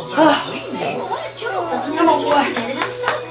What if Jules doesn't have a chance to get it unstuck?